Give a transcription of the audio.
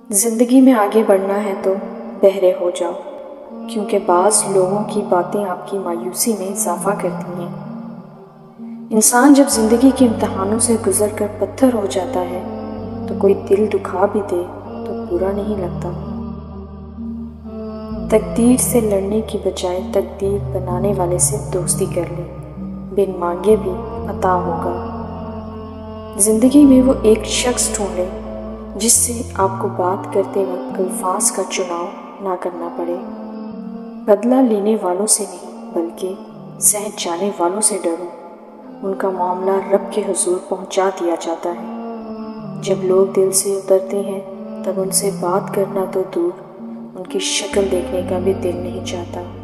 ज़िंदगी में आगे बढ़ना है तो बहरे हो जाओ, क्योंकि बाज़ लोगों की बातें आपकी मायूसी में इजाफा करती हैं। इंसान जब ज़िंदगी के इम्तहानों से गुज़र कर पत्थर हो जाता है तो कोई दिल दुखा भी दे तो बुरा नहीं लगता। तकदीर से लड़ने की बजाय तकदीर बनाने वाले से दोस्ती कर ले, बिन मांगे भी अता होगा। ज़िंदगी में वो एक शख्स ढूंढे जिससे आपको बात करते वक्त अल्फाज का चुनाव ना करना पड़े। बदला लेने वालों से नहीं बल्कि सह जाने वालों से डरो, उनका मामला रब के हुजूर पहुंचा दिया जाता है। जब लोग दिल से उतरते हैं तब उनसे बात करना तो दूर, उनकी शक्ल देखने का भी दिल नहीं चाहता।